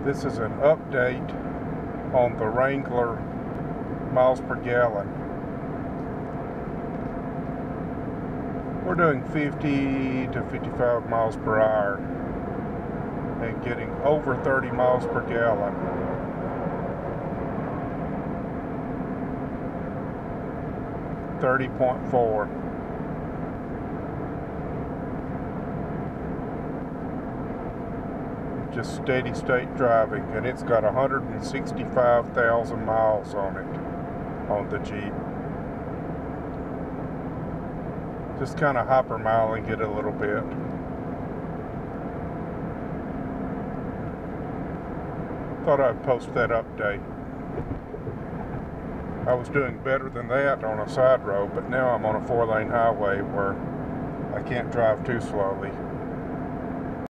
This is an update on the Wrangler miles per gallon. We're doing 50 to 55 miles per hour and getting over 30 miles per gallon. .4. Just steady state driving, and it's got 165,000 miles on it, on the Jeep. Just kind of hyper-miling it a little bit. Thought I'd post that update. I was doing better than that on a side road, but now I'm on a 4-lane highway where I can't drive too slowly.